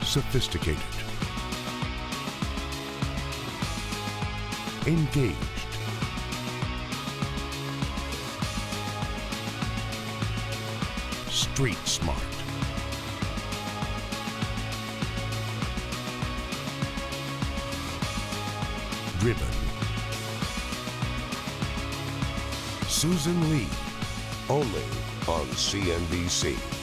Sophisticated. Engaged. Street smart. Driven. Susan Lee, only on CNBC.